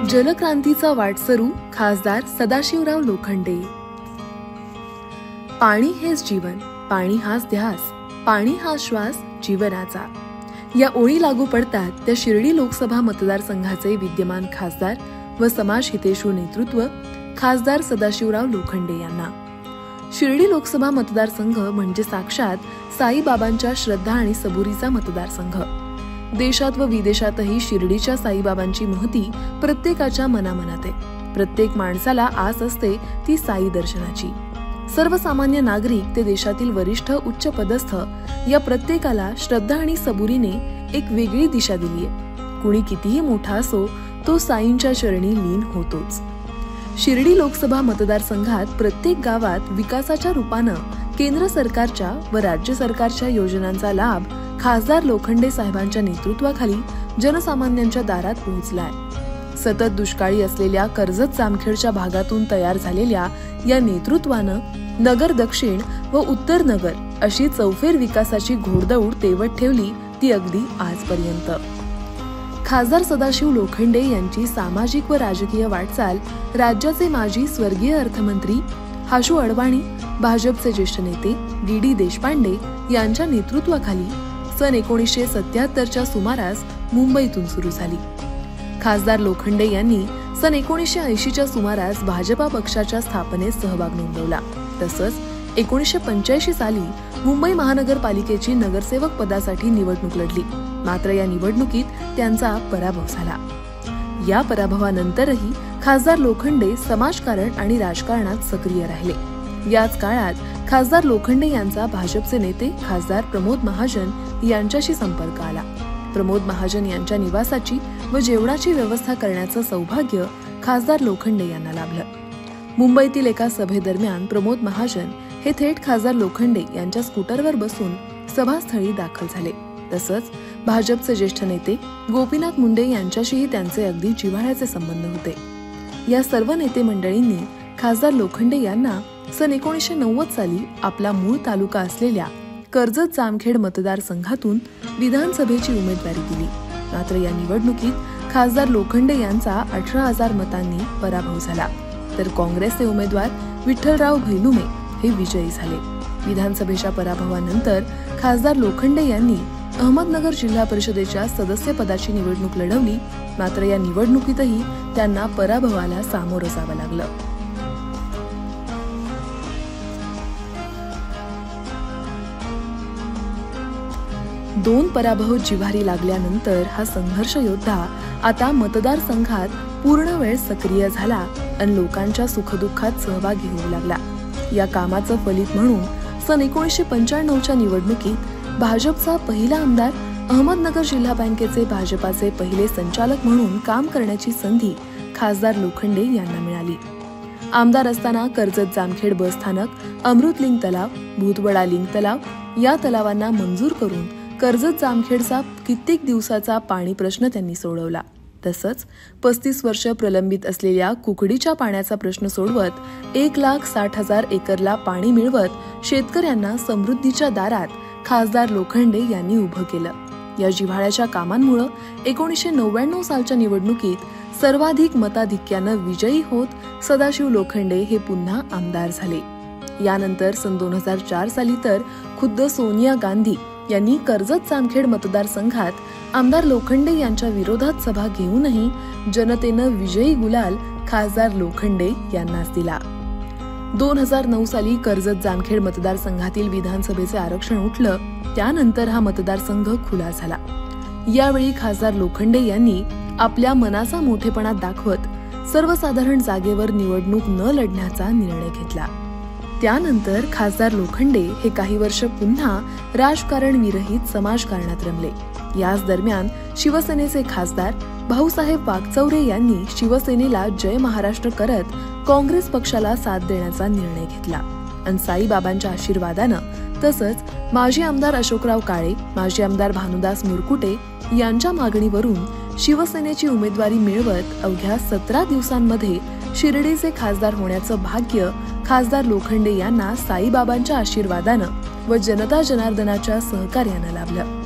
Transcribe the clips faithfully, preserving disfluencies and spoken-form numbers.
जलक्रांतीचा वाटसरू खासदार सदाशिवराव लोखंडे. पाणी हेच जीवन, पाणी हाच ध्यास, पाणी हा श्वास जीवनाचा. या ओळी लागू पडतात त्या शिर्डी लोकसभा मतदारसंघाचे विद्यमान खासदार व समाज हितेशू नेतृत्व खासदार सदाशिवराव लोखंडे यांना. शिर्डी लोकसभा मतदारसंघ म्हणजे साक्षात साईबाबांच्या श्रद्धा आणि सबुरीचा मतदारसंघ. देशात व विदेशातही शिर्डीच्या साईबाबांची महती प्रत्येकाच्या मनामनात आहे. प्रत्येक माणसाला आस असते ती साई दर्शनाची. सर्वसामान्य नागरिक ते देशातील वरिष्ठ उच्च पदस्थ या प्रत्येकाला श्रद्धा आणि सबुरीने एक वेगळी दिशा दिलीये. कुणी कितीही मोठा असो तो साईंच्या चरणी लीन होतोच. शिर्डी लोकसभा मतदारसंघात प्रत्येक गावात विकासाच्या रूपानं केंद्र सरकारच्या व राज्य सरकारच्या योजनांचा लाभ खासदार लोखंडे साहेबांच्या नेतृत्वाखाली जनसामान्यांच्या दारात पोहोचलाय. सतत दुष्काळी असलेल्या कर्जत जामखेडच्या भागातून तयार झालेल्या या नेतृत्वानं नगर दक्षिण व उत्तर नगर अशी चौफेर विकासाची घोडदौड तेवत ठेवली, ती अगदी आजपर्यंत. खासदार सदाशिव लोखंडे यांची सामाजिक व राजकीय वाटचाल राज्याचे माजी स्वर्गीय अर्थमंत्री हाशू अडवाणी, भाजपचे ज्येष्ठ नेते डी डी देशपांडे यांच्या नेतृत्वाखाली सन एकोणीसशे सत्याहत्तरच्या सुमारास मुंबईतून सुरू झाली. खासदार लोखंडे यांनी सन एकोणीसशे ऐंशीच्या सुमारास भाजपा पक्षाच्या स्थापनेत सहभाग नोंदवला. तसंच एकोणीसशे पंच्याऐंशी साली मुंबई महानगरपालिकेची नगरसेवक पदासाठी निवडणूक लढली. मात्र या निवडणुकीत त्यांचा पराभव झाला. या पराभवानंतरही खासदार लोखंडे समाजकारण आणि राजकारणात सक्रिय राहिले. याच काळात खासदार लोखंडे यांचा भाजपचे नेते खासदार प्रमोद महाजन यांच्याशी संपर्क आला. प्रमोद महाजन यांच्या निवासाची व जेवणाची व्यवस्था करण्याचं सौभाग्य खासदार लोखंडे यांना लाभलं. मुंबईतील एका सभेदरम्यान प्रमोद महाजन हे थेट खासदार लोखंडे यांच्या स्कूटरवर बसून सभास्थळी दाखल झाले. तसंच भाजपचे ज्येष्ठ नेते गोपीनाथ मुंडे यांच्याशीही त्यांचे अगदी जिव्हाळ्याचे संबंध होते. या सर्व नेते मंडळींनी खासदार लोखंडे यांना सन एकोणीसशे नव्वद साली आपला मूळ तालुका असलेल्या कर्जत जामखेड मतदारसंघातून विधानसभेची उमेदवारी दिली. मात्र या निवडणुकीत खासदार लोखंडे यांचा अठरा हजार मतांनी पराभव झाला, तर काँग्रेसचे उमेदवार विठ्ठलराव भैलुमे हे विजयी झाले. विधानसभेच्या पराभवानंतर खासदार लोखंडे यांनी अहमदनगर जिल्हा परिषदेच्या सदस्यपदाची निवडणूक लढवली. मात्र या निवडणुकीतही त्यांना पराभवाला सामोरं जावं लागलं. दोन पराभव जिव्हारी लागल्यानंतर हा संघर्ष योद्धा आता मतदारसंघात पूर्ण वेळ सक्रिय झाला आणि लोकांच्या सुखदुःखात सहभागी होऊ लागला. या कामाचं फलित म्हणून सन एकोणीसशे पंच्याण्णवच्या निवडणुकीत भाजपचा पहिला आमदार, अहमदनगर जिल्हा बँकेचे भाजपाचे पहिले संचालक म्हणून काम करण्याची संधी खासदार लोखंडे यांना मिळाली. आमदार असताना कर्जत जामखेड बसस्थानक, अमृत लिंक तलाव, भूतवडा लिंक तलाव या तलावांना मंजूर करून कर्जत जामखेडचा कित्येक दिवसाचा पाणी प्रश्न त्यांनी सोडवला. तसंच पस्तीस वर्ष प्रलंबित असलेल्या कुकडीच्या पाण्याचा प्रश्न सोडवत एक लाख साठ हजार एकरला पाणी मिळवत शेतकऱ्यांना समृद्धीच्या दारात खासदार लोखंडे यांनी उभं केलं. या जिव्हाळ्याच्या कामांमुळे एकोणीसशे नव्याण्णव सालच्या निवडणुकीत सर्वाधिक मताधिक्यानं विजयी होत सदाशिव लोखंडे हे पुन्हा आमदार झाले. यानंतर सन दोन हजार चार साली तर खुद्द सोनिया गांधी यांनी कर्जत जामखेड मतदारसंघात आमदार लोखंडे यांच्या विरोधात सभा घेऊनही जनतेनं विजयी गुलाल खासदार लोखंडे यांनाच दिला. दोन हजार नऊ साली कर्जत जामखेड मतदारसंघातील विधानसभेचे आरक्षण उठलं. त्यानंतर हा मतदारसंघ खुला झाला. यावेळी खासदार लोखंडे यांनी आपल्या मनाचा मोठेपणा दाखवत सर्वसाधारण जागेवर निवडणूक न लढण्याचा निर्णय घेतला. त्यानंतर खासदार लोखंडे हे काही वर्ष पुन्हा राजकारण विरहित समाजकारणात रमले. याच दरम्यान शिवसेनेचे खासदार भाऊसाहेब वागचौरे यांनी शिवसेनेला जय महाराष्ट्र करत काँग्रेस पक्षाला साथ देण्याचा निर्णय घेतला आणि साईबाबांच्या आशीर्वादानं तसंच माजी आमदार अशोकराव काळे, माजी आमदार भानुदास मुरकुटे यांच्या मागणीवरून शिवसेनेची उमेदवारी मिळवत अवघ्या सतरा दिवसांमध्ये शिर्डीचे खासदार होण्याचं भाग्य खासदार लोखंडे यांना साईबाबांच्या आशीर्वादानं व जनता जनार्दनाच्या सहकार्यानं लाभलं.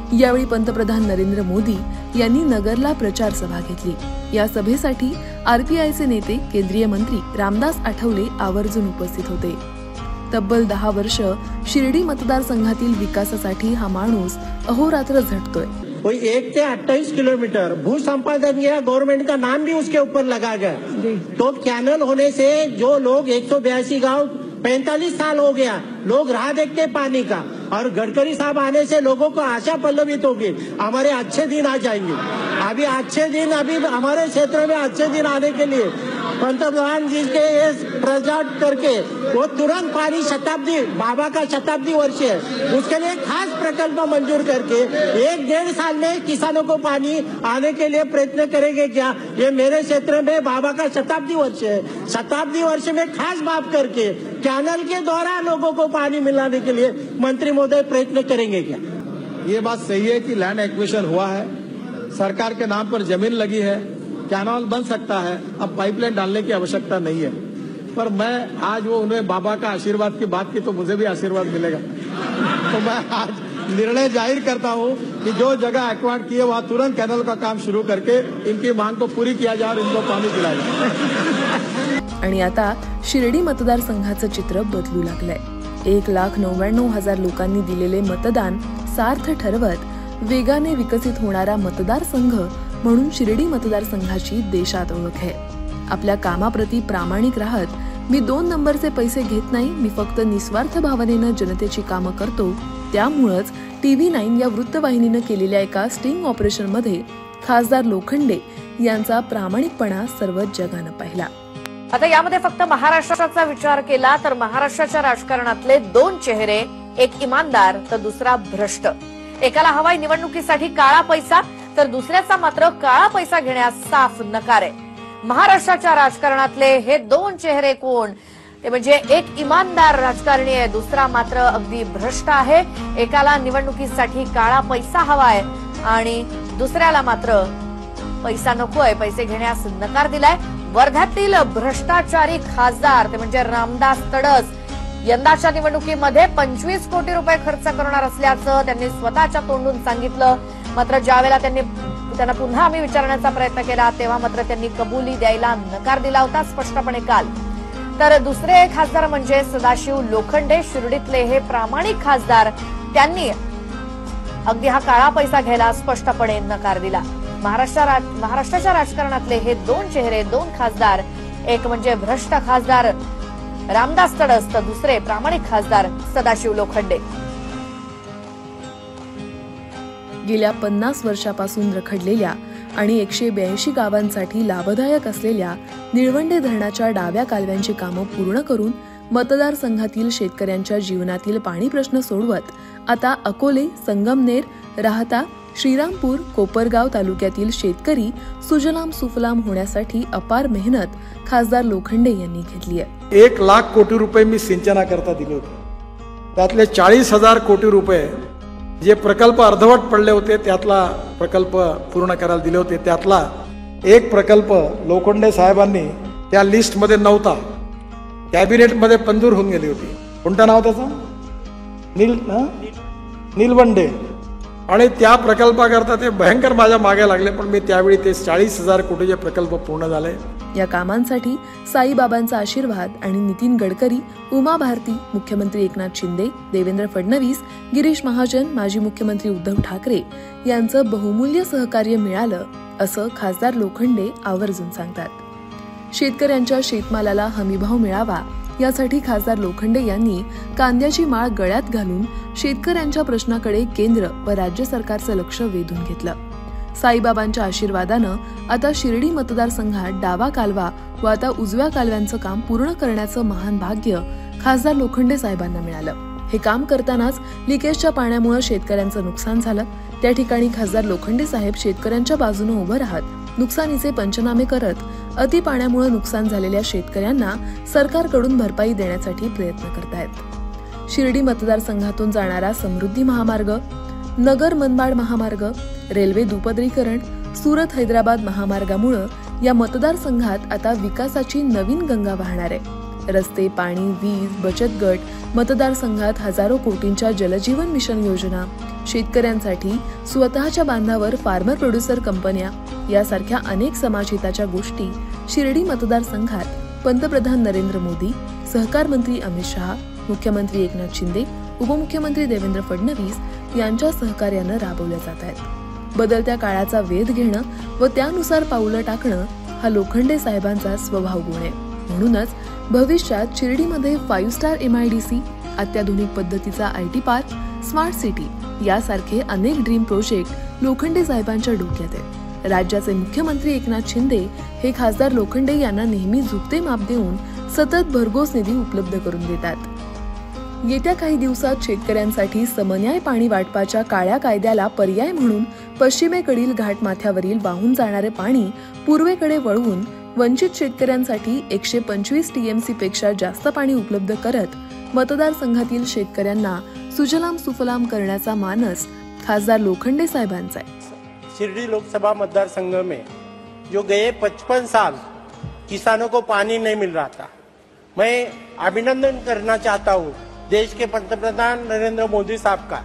यावेळी पंतप्रधान नरेंद्र मोदी यांनी नगरला प्रचार सभा घेतली। या सभेसाठी आरपीआयचे नेते केंद्रीय मंत्री रामदास आठवले आवर्जून उपस्थित होते। तब्बल दहा वर्ष शिर्डी मतदारसंघातील विकासासाठी हा माणूस अहोरात्र झटतोय। कोई एक से अट्ठाईस किलोमीटर भू संपादन गया, गवर्नमेंट का नाम भी उसके ऊपर लगा गया। तो कैनल होने से जो लोग एक सौ बयासी गाँव पैंतालीस साल हो गया लोग राह देखते पानी का, और गडकरी साहब आने से लोगों को आशा पल्लवित होगी, हमारे अच्छे दिन आ जाएंगे। अभी अच्छे दिन अभी हमारे क्षेत्र में अच्छे दिन आने के लिए पंतप्रधान जी के प्रजाट करके वो तुरंत पानी शताब्दी बाबा का शताब्दी वर्ष है, उसके लिए खास प्रकल्प मंजूर करके एक डेढ़ साल में किसानों को पानी आने के लिए प्रयत्न करेंगे। क्या ये मेरे क्षेत्र में बाबा का शताब्दी वर्ष है, शताब्दी वर्ष में खास बात करके कैनल के द्वारा लोगों को पानी मिलाने के लिए मंत्री महोदय प्रयत्न करेंगे क्या? ये बात सही है कि लैंड एक्विजिशन हुआ है, सरकार के नाम पर जमीन लगी है, कैनाल बन सकता है, अब पाइपलाइन डालने की आवश्यकता नहीं है। पर मैं आज वो उन्हें बाबा का आशीर्वाद की बात की तो मुझे भी आशीर्वाद मिलेगा। तो मैं आज निर्णय जाहिर करता हूं कि जो जगह एक्वायर की है वहां तुरंत कैनल का काम शुरू करके इनकी मांग को पूरी किया जाए और इनको पानी पिलाया जाए। आणि आता शिर्डी मतदारसंघाचं चित्र बदलू लागलंय। एक लाख नव्याण्णव हजार लोकांनी दिलेले मतदान सार्थ ठरवत वेगाने विकसित होणारा मतदारसंघ म्हणून शिर्डी मतदारसंघाची देशात ओळख आहे। आपल्या कामाप्रती प्रामाणिक राहत मी दोन नंबरचे पैसे घेत नाही, मी फक्त निस्वार्थ भावनेनं जनतेची कामं करतो। त्यामुळेच टीव्ही नाईन या वृत्तवाहिनीनं केलेल्या एका स्टिंग ऑपरेशन मध्ये खासदार लोखंडे यांचा प्रामाणिकपणा सर्वच जगानं पाहिला। आता यामध्ये फक्त महाराष्ट्राचा विचार केला तर महाराष्ट्राच्या राजकारणातले दोन चेहरे, एक इमानदार तर दुसरा भ्रष्ट। एकाला हवाय निवडणुकीसाठी काळा पैसा तर दुसऱ्याचा मात्र काळा पैसा घेण्यास साफ नकार आहे। महाराष्ट्राच्या राजकारणातले हे दोन चेहरे कोण? ते म्हणजे एक इमानदार राजकारणी आहे, दुसरा मात्र अगदी भ्रष्ट आहे। एकाला निवडणुकीसाठी काळा पैसा हवाय आणि दुसऱ्याला मात्र पैसा नकोय, पैसे घेण्यास नकार दिलाय। वर्ध्यातील भ्रष्टाचारी खासदार ते म्हणजे रामदास तडस यंदाच्या निवडणुकीमध्ये पंचवीस कोटी रुपये खर्च करणार असल्याचं त्यांनी स्वतःच्या तोंडून सांगितलं। मात्र ज्यावेळेला त्यांनी त्यांना पुन्हा आम्ही विचारण्याचा प्रयत्न केला तेव्हा मात्र त्यांनी कबुली द्यायला नकार दिला होता स्पष्टपणे काल। तर दुसरे खासदार म्हणजे सदाशिव लोखंडे, शिर्डीतले हे प्रामाणिक खासदार, त्यांनी अगदी हा काळा पैसा घ्यायला स्पष्टपणे नकार दिला। महाराष्ट्र महाराष्ट्राच्या राजकारणातले हे दोन चेहरे, दोन खासदार, एक म्हणजे भ्रष्ट खासदार रामदास तडस तर दुसरे प्रामाणिक खासदार सदाशिव लोखंडे। गेल्या पन्नास वर्षापासून रखडलेल्या आणि एकशे ब्याऐंशी गावांसाठी लाभदायक असलेल्या निळवंडे धरणाच्या डाव्या कालव्यांची कामं पूर्ण करून मतदारसंघातील शेतकऱ्यांच्या जीवनातील पाणी प्रश्न सोडवत आता अकोले, संगमनेर, राहता, श्रीरामपूर, कोपरगाव तालुक्यातील शेतकरी सुजलाम सुफलाम होण्यासाठी अपार मेहनत खासदार लोखंडे यांनी घेतली आहे। एक लाख कोटी रुपये मी सिंचनाकरता दिले होते, त्यातले चाळीस हजार कोटी रुपये जे प्रकल्प अर्धवट पडले होते त्यातला प्रकल्प पूर्ण करायला दिले होते। त्यातला एक प्रकल्प लोखंडे साहेबांनी त्या लिस्टमध्ये नव्हता, कॅबिनेटमध्ये मंजूर होऊन गेली होती। कोणतं नाव त्याचं? नील निलवंडे। आणि त्या प्रकल्पाकरता ते भयंकर माझ्या मागे लागले, पण मी त्यावेळी ते चाळीस हजार कोटीचे प्रकल्प पूर्ण झाले। या कामांसाठी साईबाबांचा आशीर्वाद आणि नितीन गडकरी, उमा भारती, मुख्यमंत्री एकनाथ शिंदे, देवेंद्र फडणवीस, गिरीश महाजन, माजी मुख्यमंत्री उद्धव ठाकरे यांचं बहुमूल्य सहकार्य मिळालं असं खासदार लोखंडे आवर्जून सांगतात। शेतकऱ्यांच्या शेतमालाला हमीभाव मिळावा यासाठी खासदार लोखंडे यांनी कांद्याची माळ गळ्यात घालून शेतकऱ्यांच्या प्रश्नाकडे केंद्र व राज्य सरकारचं लक्ष वेधून घेतलं। साईबाबांच्या आशीर्वादानं आता शिर्डी मतदारसंघात डावा कालवा व आता उजव्या कालव्यांचं काम पूर्ण करण्याचं महान भाग्य खासदार लोखंडे साहेबांना मिळालं। हे काम करतानाच लिकेजच्या पाण्यामुळे शेतकऱ्यांचं नुकसान झालं। त्या ठिकाणी खासदार लोखंडे साहेब शेतकऱ्यांच्या बाजूने उभं राहत नुकसानीचे पंचनामे करत अति पाण्यामुळे नुकसान झालेल्या शेतकऱ्यांना सरकारकडून भरपाई देण्यासाठी प्रयत्न करतायत। शिर्डी मतदारसंघातून जाणारा समृद्धी महामार्ग, नगर मनमाड महामार्ग, रेल्वे दुपदरीकरण, सुरत हैदराबाद महामार्गामुळे या मतदारसंघात आता विकासाची नवीन गंगा वाहणार आहे। रस्ते, पाणी, वीज, बचत गट, मतदारसंघात हजारो कोटींच्या जलजीवन मिशन योजना, शेतकऱ्यांसाठी स्वतःच्या बांधावर फार्मर प्रोड्युसर कंपन्या यासारख्या अनेक समाजहिताच्या गोष्टी शिर्डी मतदारसंघात पंतप्रधान नरेंद्र मोदी, सहकार मंत्री अमित शहा, मुख्यमंत्री एकनाथ शिंदे, उपमुख्यमंत्री देवेंद्र फडणवीस यांच्या सहकार्यानं राबवल्या जात आहेत. बदलत्या काळाचा वेध घेणं व त्यानुसार पावलं टाकणं हा लोखंडे साहेबांचा स्वभाव गुण आहे. म्हणूनच भविष्यात शिर्डीमध्ये फाईव्ह स्टार एमआयडीसी, अत्याधुनिक पद्धतीचा आयटी पार्क, स्मार्ट सिटी यासारखे अनेक ड्रीम प्रोजेक्ट लोखंडे साहेबांच्या डोक्यात आहेत. राज्याचे मुख्यमंत्री एकनाथ शिंदे हे खासदार लोखंडे यांना नेहमी झुकते माप देऊन सतत भरघोस निधी उपलब्ध करून देतात. येत्या काही दिवसात शेतकऱ्यांसाठी समन्याय पाणी वाटपाच्या काळ्या कायद्याला पर्याय म्हणून पश्चिमेकडील घाटमाथ्यावरील वाहून जाणारे पाणी पूर्वेकडे वळवून वंचित शेतकऱ्यांसाठी एकशे पंचवीस टीएमसी पेक्षा जास्त पाणी उपलब्ध करत मतदारसंघातील शेतकऱ्यांना सुजलाम सुफलाम करण्याचा मानस खासदार लोखंडे साहेबांचा आहे. शिरडी लोकसभा मतदार संघ में जो गए पचपन साल किसानों को पानी नहीं मिल रहा था, मैं अभिनंदन करना चाहता हूँ देश के पंतप्रधान नरेंद्र मोदी साहब का.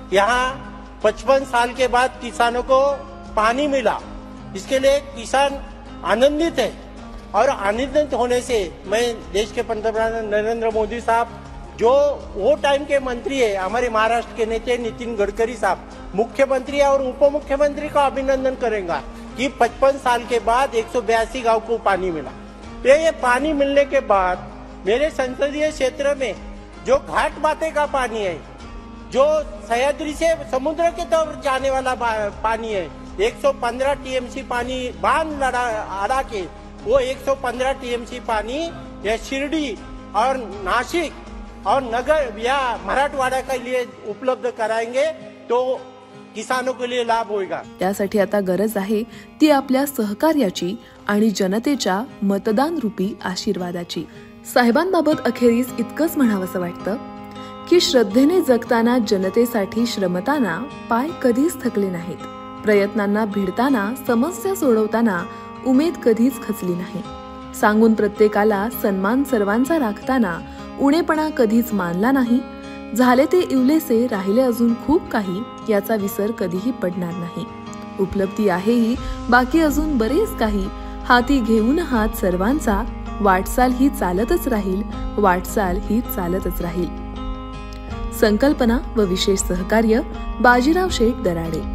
यहाँ पचपन साल के बाद किसानों को पानी मिला, इसके लिए किसान आनंदित है. और आनंदित होने से मैं देश के पंतप्रधान नरेंद्र मोदी साहब, जो वो टाइम के मंत्री है, हमारे महाराष्ट्र के नेता नितिन गडकरी साहब, मुख्यमंत्री और उप मुख्यमंत्री का अभिनंदन करेंगे कि पचपन साल के बाद एक सौ बयासी गाँव को पानी मिला. ये पानी मिलने के बाद मेरे संसदीय क्षेत्र में जो घाट माथे का पानी है, जो सह्याद्री से समुद्र के तरफ जाने वाला पानी है, एक सौ पंद्रह टीएमसी पानी बांध लड़ा अड़ा के वो एक सौ पंद्रह टीएमसी पानी या शिरडी और नासिक और नगर या मराठवाड़ा के लिए उपलब्ध कराएंगे तो किसानों के लिए लाभ होगा. त्यासाठी आता गरज आहे ती आपल्या सहकार्याची आणि जनतेच्या मतदान रूपी आशीर्वादाची. साहेबांबाबत अखेरीस इतकंच म्हणावंसं वाटतं की श्रद्धेने जगताना, जनतेसाठी श्रमताना पाय कधीच थकले नाहीत. प्रयत्नांना भिडताना, समस्या सोडवताना उमेद कधीच खचली नाही. सांगून प्रत्येकाला सन्मान सर्वांचा राखताना उणेपणा कधीच मानला नाही. झाले ते इवलेसे, राहिले अजून खूप काही, याचा विसर कधीही पडणार नाही. उपलब्धी आहेही बाकी अजून बरेच काही, हाती घेऊन हात सर्वांचा, वाटचाल ही चालतच राहील, वाटचाल ही चालतच राहील. संकल्पना व विशेष सहकार्य बाजीराव शेठ दराडे.